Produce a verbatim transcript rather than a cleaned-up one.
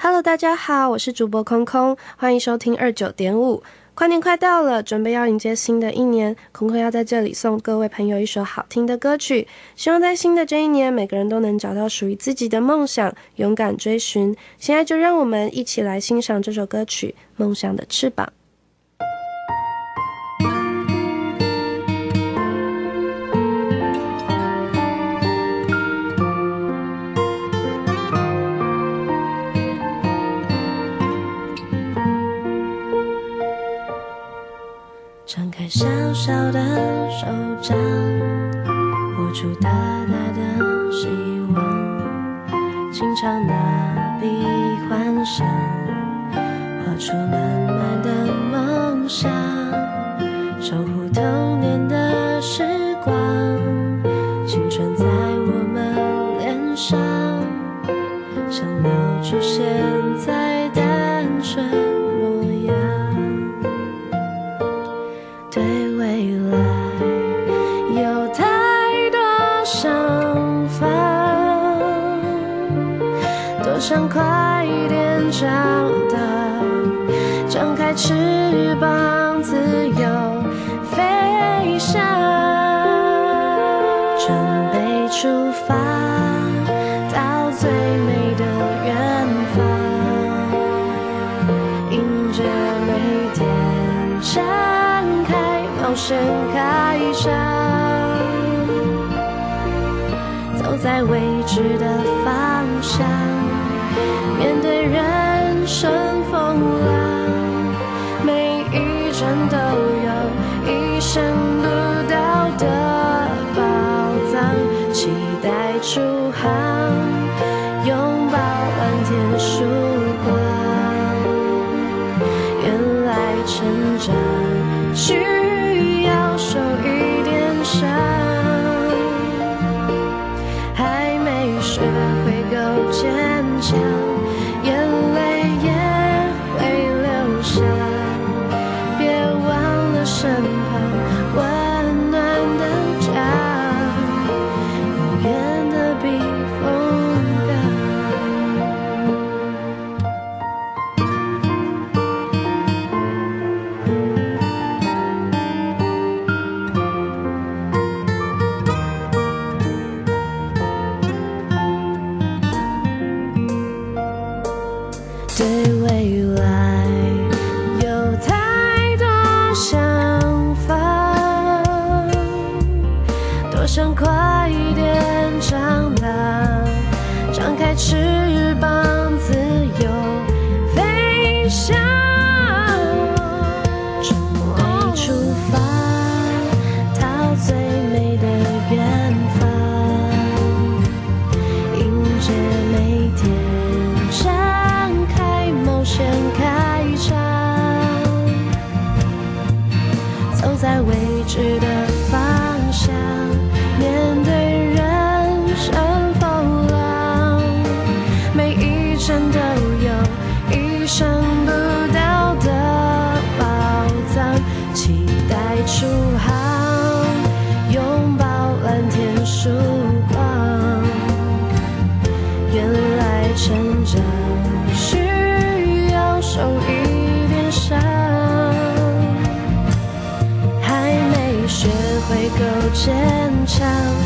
Hello， 大家好，我是主播空空，欢迎收听二九点五。快年快到了，准备要迎接新的一年，空空要在这里送各位朋友一首好听的歌曲，希望在新的这一年，每个人都能找到属于自己的梦想，勇敢追寻。现在就让我们一起来欣赏这首歌曲《梦想的翅膀》。 张开小小的手掌，握住大大的希望，轻唱那笔幻想，画出满满的梦想，守护童年的时光，青春在我们脸上，想留住现在单纯模样。对未来有太多想法，多想快点长大，张开翅膀自由飞翔，准备出发到最美的远方，迎着每天展开冒险开场，走在未知的方向，面对人生风浪，每一站都有一生不到的宝藏，期待出航，拥抱蓝天曙光。原来成长需要受一点伤，还没学会够坚强，眼泪也会流下，别忘了身旁温暖的家，永远的避风港。对未来有太多想法，多想快点长大，张开翅膀自由飞翔，准备出发到最美的远方，迎接每天展开冒险开场，走在未知的方向，面对人生风浪，每一站都有意想不到的宝藏，期待出航，拥抱蓝天曙光。原来成长需要受一点伤，还没学会够坚强，